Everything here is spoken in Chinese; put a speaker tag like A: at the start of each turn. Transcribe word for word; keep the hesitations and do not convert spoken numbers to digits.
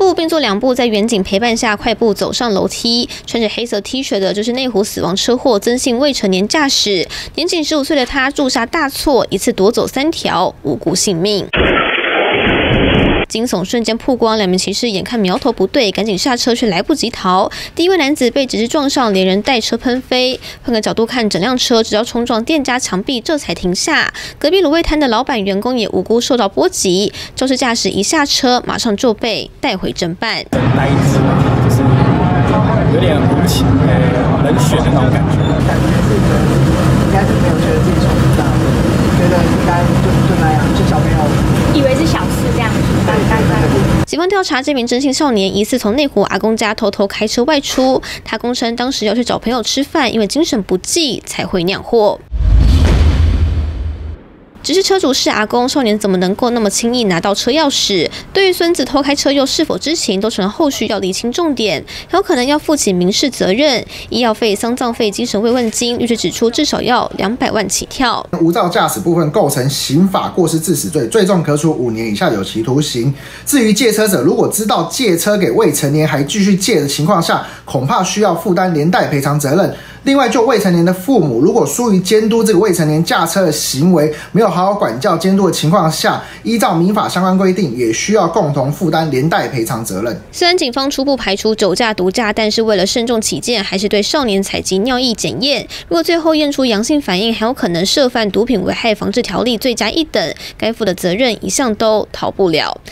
A: 步并作两步，在远景陪伴下快步走上楼梯。穿着黑色 T 恤的就是内湖死亡车祸曾姓未成年驾驶，年仅十五岁的他铸下大错，一次夺走三条无辜性命。 惊悚瞬间曝光，两名骑士眼看苗头不对，赶紧下车，却来不及逃。第一位男子被直直撞上，连人带车喷飞。换个角度看，整辆车直到冲撞店家墙壁，这才停下。隔壁卤味摊的老板员工也无辜受到波及。肇事驾驶一下车，马上就被带回侦办。
B: 呆滞嘛，就是有点无情、呃冷血的那种感觉。
C: 感觉是应该是没有觉得自己冲突大，觉得应该就就那样，就小朋友以为是小事这样子。
A: 警方调查这名真姓少年，疑似从内湖阿公家偷偷开车外出。他供称当时要去找朋友吃饭，因为精神不济才会酿祸。 只是车主是阿公，少年怎么能够那么轻易拿到车钥匙？对于孙子偷开车又是否知情，都成了后续要厘清重点，很有可能要负起民事责任、医药费、丧葬费、精神慰问金。律师指出，至少要两百万起跳。
D: 无照驾驶部分构成刑法过失致死罪，最重可处五年以下有期徒刑。至于借车者，如果知道借车给未成年还继续借的情况下，恐怕需要负担连带赔偿责任。 另外，就未成年的父母，如果疏于监督这个未成年驾车的行为，没有好好管教监督的情况下，依照民法相关规定，也需要共同负担连带赔偿责任。
A: 虽然警方初步排除酒驾、毒驾，但是为了慎重起见，还是对少年采集尿液检验。如果最后验出阳性反应，还有可能涉犯毒品危害防治条例罪加一等，该负的责任一向都逃不了。